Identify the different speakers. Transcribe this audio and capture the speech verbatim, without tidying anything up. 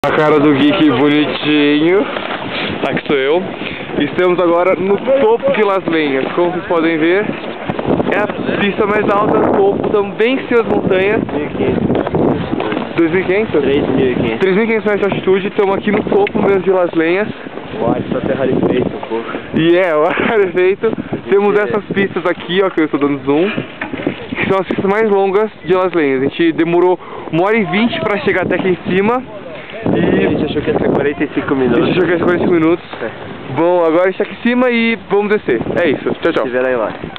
Speaker 1: A cara do geek bonitinho. Aqui sou eu. Estamos agora no topo de Las Lenhas. Como vocês podem ver, é a pista mais alta do topo, estamos bem em cima das montanhas. dois mil e quinhentos?
Speaker 2: três mil e quinhentos.
Speaker 1: três mil e quinhentos metros de altitude, estamos aqui no topo mesmo de Las Lenhas.
Speaker 2: O ar está rarefeito um pouco.
Speaker 1: E é, o ar rarefeito. Temos essas pistas aqui, ó, que eu estou dando zoom, que são as pistas mais longas de Las Lenhas. A gente demorou uma hora e vinte para chegar até aqui em cima.
Speaker 2: E a gente achou que ia ser quarenta e cinco minutos.
Speaker 1: A gente achou que ia ser quarenta e cinco minutos.
Speaker 2: É.
Speaker 1: Bom, agora a gente está aqui em cima e vamos descer. É isso. Tchau, tchau.
Speaker 2: Se vê lá embaixo.